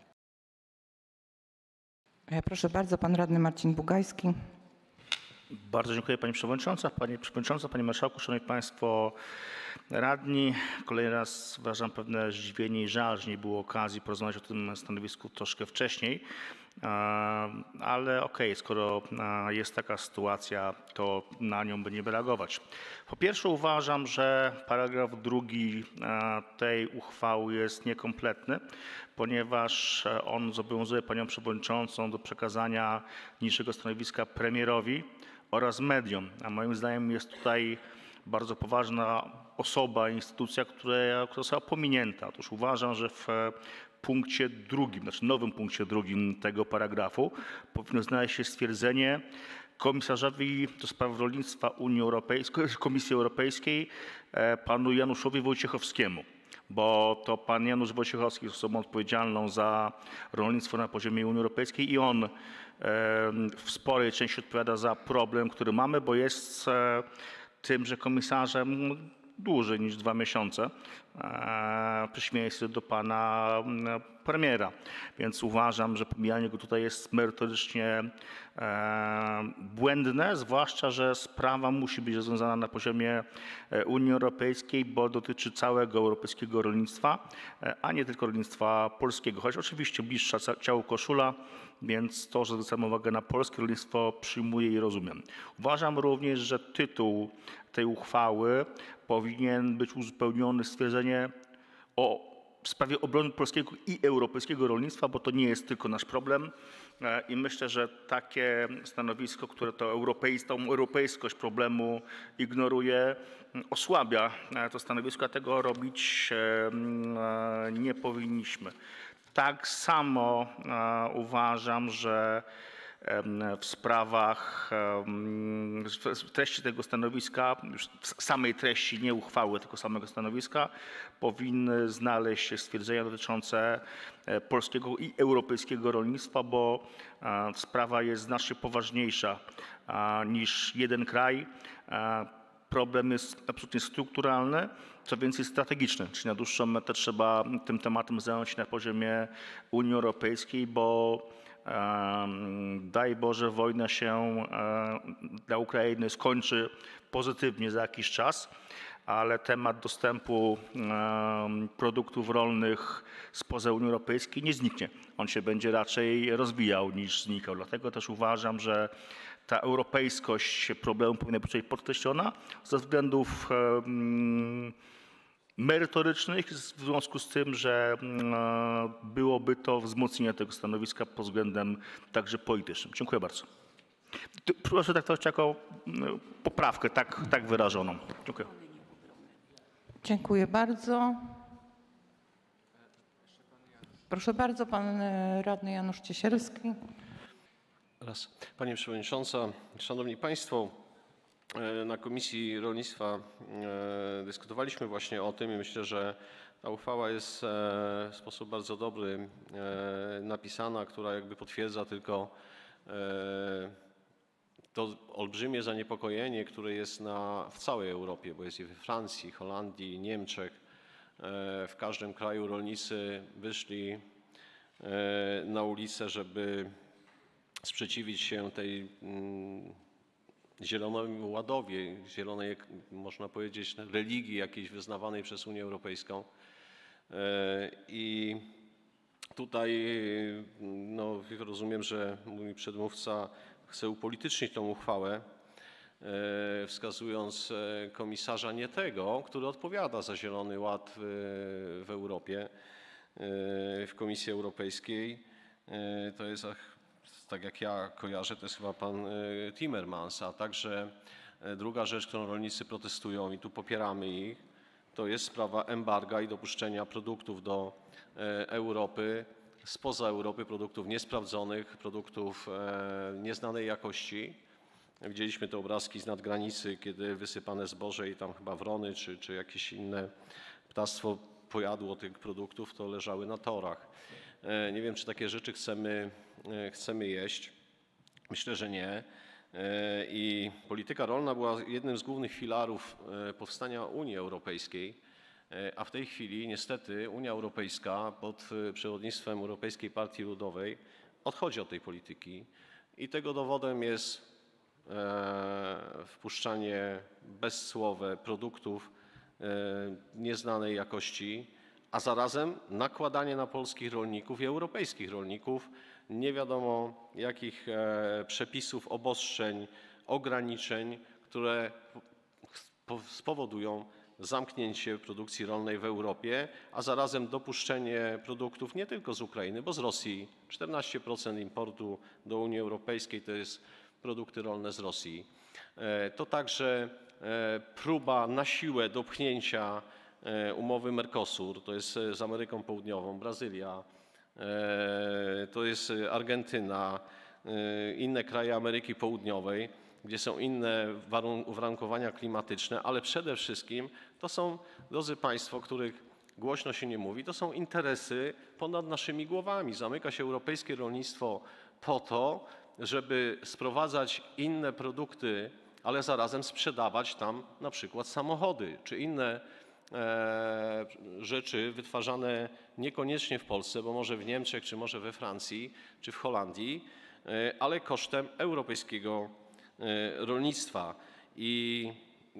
Proszę bardzo, pan radny Marcin Bugajski. Bardzo dziękuję Pani Przewodnicząca. Panie Marszałku, Szanowni Państwo Radni. Kolejny raz wyrażam pewne zdziwienie i żal, że nie było okazji porozmawiać o tym stanowisku troszkę wcześniej. Ale okej, skoro jest taka sytuacja, to na nią będziemy reagować. Po pierwsze uważam, że paragraf 2 tej uchwały jest niekompletny, ponieważ on zobowiązuje Panią Przewodniczącą do przekazania niższego stanowiska premierowi oraz mediom. A moim zdaniem jest tutaj bardzo poważna osoba, instytucja, która została pominięta. Otóż uważam, że w punkcie 2, znaczy nowym punkcie 2 tego paragrafu powinno znaleźć się stwierdzenie komisarzowi do spraw rolnictwa Unii Europejskiej, Komisji Europejskiej, panu Januszowi Wojciechowskiemu, bo to pan Janusz Wojciechowski jest osobą odpowiedzialną za rolnictwo na poziomie Unii Europejskiej i on w sporej części odpowiada za problem, który mamy, bo jest tymże komisarzem dłużej niż 2 miesiące, w przeciwieństwie do pana premiera. Więc uważam, że pomijanie go tutaj jest merytorycznie błędne, zwłaszcza że sprawa musi być rozwiązana na poziomie Unii Europejskiej, bo dotyczy całego europejskiego rolnictwa, a nie tylko rolnictwa polskiego. Choć oczywiście bliższa ciału koszula, więc to, że zwracamy uwagę na polskie rolnictwo, przyjmuję i rozumiem. Uważam również, że tytuł tej uchwały powinien być uzupełniony stwierdzeniem w sprawie obrony polskiego i europejskiego rolnictwa, bo to nie jest tylko nasz problem. I myślę, że takie stanowisko, które tą europejskość problemu ignoruje, osłabia to stanowisko, a tego robić nie powinniśmy. Tak samo uważam, że w sprawach, w treści tego stanowiska, już samej treści, nie uchwały, tylko samego stanowiska, powinny znaleźć się stwierdzenia dotyczące polskiego i europejskiego rolnictwa, bo sprawa jest znacznie poważniejsza niż jeden kraj. Problem jest absolutnie strukturalny, co więcej strategiczny, czyli na dłuższą metę trzeba tym tematem zająć się na poziomie Unii Europejskiej, bo daj Boże, wojna się dla Ukrainy skończy pozytywnie za jakiś czas, ale temat dostępu produktów rolnych spoza Unii Europejskiej nie zniknie. On się będzie raczej rozwijał niż znikał. Dlatego też uważam, że ta europejskość problemu powinna być podkreślona ze względów merytorycznych, w związku z tym, że byłoby to wzmocnienie tego stanowiska pod względem także politycznym. Dziękuję bardzo. Proszę traktować jako poprawkę tak wyrażoną. Dziękuję. Dziękuję bardzo. Proszę bardzo, pan radny Janusz Ciesielski. Pani Przewodnicząca, Szanowni Państwo, na Komisji Rolnictwa dyskutowaliśmy właśnie o tym i myślę, że ta uchwała jest w sposób bardzo dobry napisana, która jakby potwierdza tylko to olbrzymie zaniepokojenie, które jest w całej Europie, bo jest i we Francji, Holandii, Niemczech. W każdym kraju rolnicy wyszli na ulicę, żeby sprzeciwić się tej zielonemu ładowi, zielonej, można powiedzieć, religii jakiejś wyznawanej przez Unię Europejską. I tutaj no, rozumiem, że mój przedmówca chce upolitycznić tą uchwałę, wskazując komisarza nie tego, który odpowiada za Zielony Ład w Europie, w Komisji Europejskiej. To jest, tak jak ja kojarzę, to jest chyba pan Timmermans, a także druga rzecz, którą rolnicy protestują i tu popieramy ich, to jest sprawa embarga i dopuszczenia produktów do Europy, spoza Europy, produktów niesprawdzonych, produktów nieznanej jakości. Widzieliśmy te obrazki z nadgranicy, kiedy wysypane zboże i tam chyba wrony czy jakieś inne ptactwo pojadło tych produktów, to leżały na torach. Nie wiem, czy takie rzeczy chcemy jeść. Myślę, że nie. I polityka rolna była jednym z głównych filarów powstania Unii Europejskiej, a w tej chwili niestety Unia Europejska pod przewodnictwem Europejskiej Partii Ludowej odchodzi od tej polityki i tego dowodem jest wpuszczanie bezcłowe produktów nieznanej jakości, a zarazem nakładanie na polskich rolników i europejskich rolników nie wiadomo jakich przepisów, obostrzeń, ograniczeń, które spowodują zamknięcie produkcji rolnej w Europie, a zarazem dopuszczenie produktów nie tylko z Ukrainy, bo z Rosji. 14% importu do Unii Europejskiej to jest produkty rolne z Rosji. To także próba na siłę dopchnięcia umowy Mercosur, to jest z Ameryką Południową, Brazylia, to jest Argentyna, inne kraje Ameryki Południowej, gdzie są inne uwarunkowania klimatyczne, ale przede wszystkim to są, drodzy Państwo, o których głośno się nie mówi, to są interesy ponad naszymi głowami. Zamyka się europejskie rolnictwo po to, żeby sprowadzać inne produkty, ale zarazem sprzedawać tam na przykład samochody czy inne rzeczy wytwarzane niekoniecznie w Polsce, bo może w Niemczech, czy może we Francji, czy w Holandii, ale kosztem europejskiego rolnictwa. I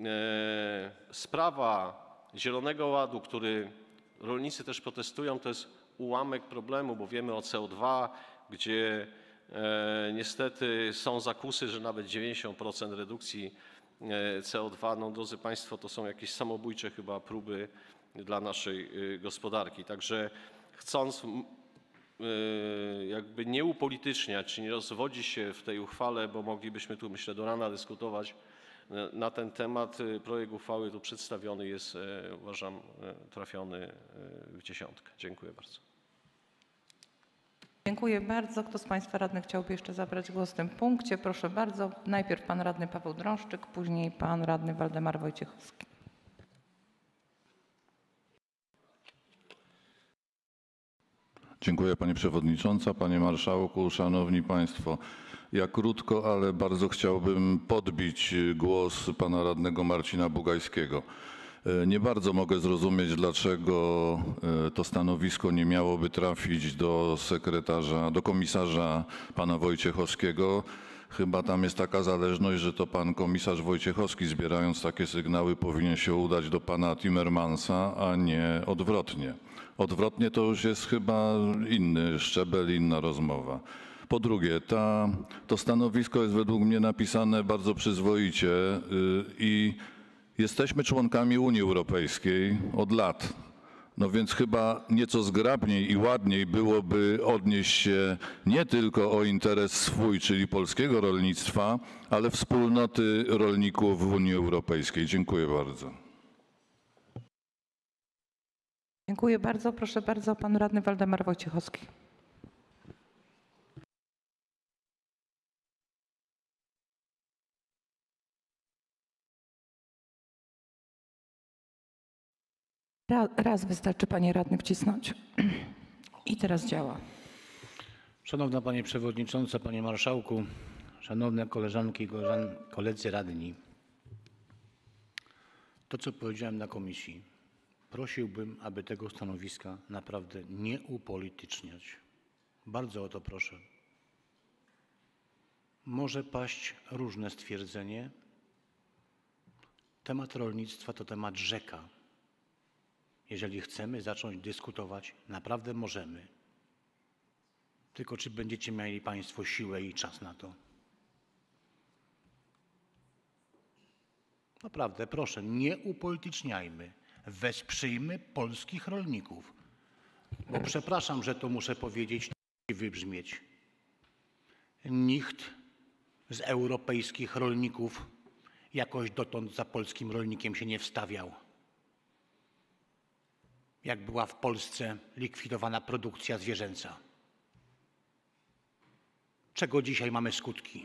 sprawa Zielonego Ładu, który rolnicy też protestują, to jest ułamek problemu, bo wiemy o CO2, gdzie niestety są zakusy, że nawet 90% redukcji CO2, no drodzy Państwo, to są jakieś samobójcze chyba próby dla naszej gospodarki. Także chcąc jakby nie upolityczniać, czy nie rozwodzić się w tej uchwale, bo moglibyśmy tu myślę do rana dyskutować na ten temat, projekt uchwały tu przedstawiony jest, uważam, trafiony w dziesiątkę. Dziękuję bardzo. Dziękuję bardzo. Kto z Państwa radnych chciałby jeszcze zabrać głos w tym punkcie? Proszę bardzo. Najpierw pan radny Paweł Drążczyk, później pan radny Waldemar Wojciechowski. Dziękuję Pani Przewodnicząca, Panie Marszałku, Szanowni Państwo. Ja krótko, ale bardzo chciałbym podbić głos pana radnego Marcina Bugajskiego. Nie bardzo mogę zrozumieć, dlaczego to stanowisko nie miałoby trafić do do komisarza pana Wojciechowskiego. Chyba tam jest taka zależność, że to pan komisarz Wojciechowski, zbierając takie sygnały, powinien się udać do pana Timmermansa, a nie odwrotnie. Odwrotnie to już jest chyba inny szczebel, inna rozmowa. Po drugie, to stanowisko jest według mnie napisane bardzo przyzwoicie i jesteśmy członkami Unii Europejskiej od lat. No więc chyba nieco zgrabniej i ładniej byłoby odnieść się nie tylko o interes swój, czyli polskiego rolnictwa, ale wspólnoty rolników w Unii Europejskiej. Dziękuję bardzo. Dziękuję bardzo. Proszę bardzo, pan radny Waldemar Wojciechowski. Raz wystarczy, panie radny, wcisnąć. I teraz działa. Szanowna Pani Przewodnicząca, Panie Marszałku, szanowne koleżanki i koledzy radni. To, co powiedziałem na komisji, prosiłbym, aby tego stanowiska naprawdę nie upolityczniać. Bardzo o to proszę. Może paść różne stwierdzenie. Temat rolnictwa to temat rzeka. Jeżeli chcemy zacząć dyskutować, naprawdę możemy. Tylko czy będziecie mieli Państwo siłę i czas na to? Naprawdę, proszę, nie upolityczniajmy. Wesprzyjmy polskich rolników. Bo przepraszam, że to muszę powiedzieć i wybrzmieć. Nikt z europejskich rolników jakoś dotąd za polskim rolnikiem się nie wstawiał. Jak była w Polsce likwidowana produkcja zwierzęca. Czego dzisiaj mamy skutki?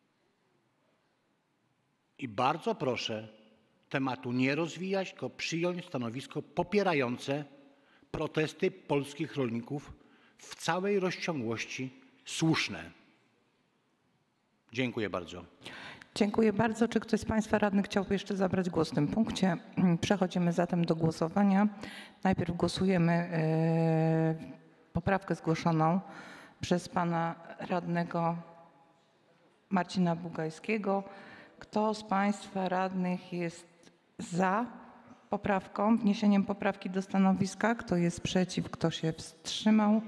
I bardzo proszę tematu nie rozwijać, tylko przyjąć stanowisko popierające protesty polskich rolników w całej rozciągłości słuszne. Dziękuję bardzo. Dziękuję bardzo. Czy ktoś z państwa radnych chciałby jeszcze zabrać głos w tym punkcie? Przechodzimy zatem do głosowania. Najpierw głosujemy poprawkę zgłoszoną przez pana radnego Marcina Bugajskiego. Kto z państwa radnych jest za poprawką, wniesieniem poprawki do stanowiska? Kto jest przeciw? Kto się wstrzymał?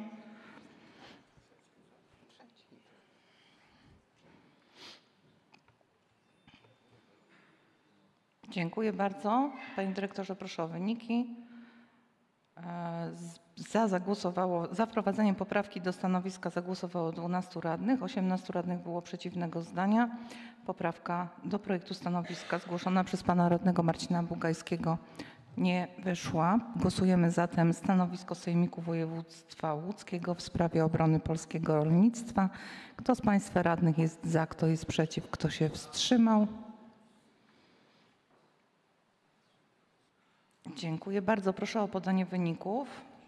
Dziękuję bardzo. Panie dyrektorze, proszę o wyniki. Za wprowadzeniem poprawki do stanowiska zagłosowało 12 radnych, 18 radnych było przeciwnego zdania. Poprawka do projektu stanowiska zgłoszona przez pana radnego Marcina Bugajskiego nie wyszła. Głosujemy zatem stanowisko Sejmiku Województwa Łódzkiego w sprawie obrony polskiego rolnictwa. Kto z państwa radnych jest za, kto jest przeciw, kto się wstrzymał? Dziękuję bardzo. Proszę o podanie wyników.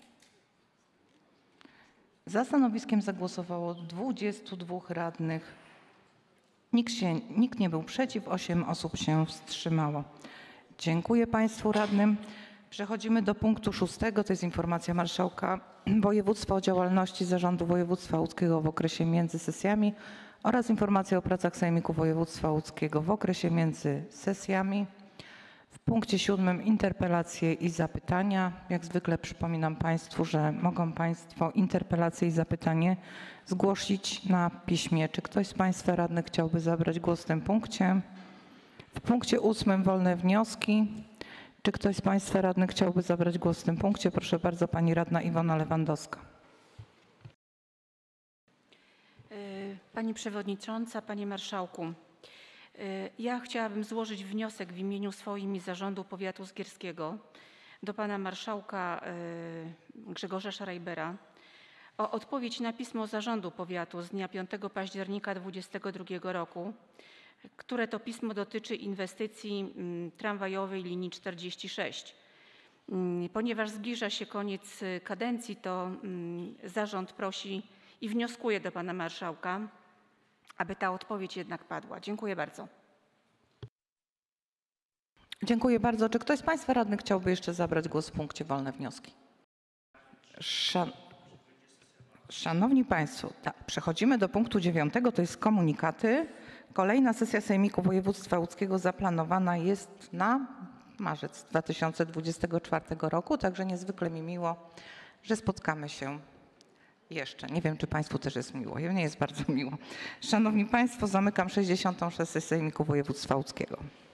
Za stanowiskiem zagłosowało 22 radnych. Nikt nie był przeciw, 8 osób się wstrzymało. Dziękuję państwu radnym. Przechodzimy do punktu 6. To jest informacja marszałka województwa o działalności Zarządu Województwa Łódzkiego w okresie między sesjami oraz informacja o pracach Sejmiku Województwa Łódzkiego w okresie między sesjami. W punkcie 7 interpelacje i zapytania. Jak zwykle przypominam państwu, że mogą państwo interpelacje i zapytanie zgłosić na piśmie. Czy ktoś z państwa radnych chciałby zabrać głos w tym punkcie? W punkcie 8 wolne wnioski. Czy ktoś z państwa radnych chciałby zabrać głos w tym punkcie? Proszę bardzo, pani radna Iwona Lewandowska. Pani przewodnicząca, panie marszałku. Ja chciałabym złożyć wniosek w imieniu swoim i Zarządu Powiatu Zgierskiego do pana marszałka Grzegorza Schreibera o odpowiedź na pismo Zarządu Powiatu z dnia 5 października 2022 roku, które to pismo dotyczy inwestycji tramwajowej linii 46. Ponieważ zbliża się koniec kadencji, to zarząd prosi i wnioskuje do pana marszałka, aby ta odpowiedź jednak padła. Dziękuję bardzo. Dziękuję bardzo. Czy ktoś z Państwa radnych chciałby jeszcze zabrać głos w punkcie wolne wnioski? Szanowni Państwo, tak, przechodzimy do punktu 9, to jest komunikaty. Kolejna sesja Sejmiku Województwa Łódzkiego zaplanowana jest na marzec 2024 roku, także niezwykle mi miło, że spotkamy się jeszcze. Nie wiem, czy Państwu też jest miło. Mnie jest bardzo miło. Szanowni Państwo, zamykam 66. sesję Sejmiku Województwa Łódzkiego.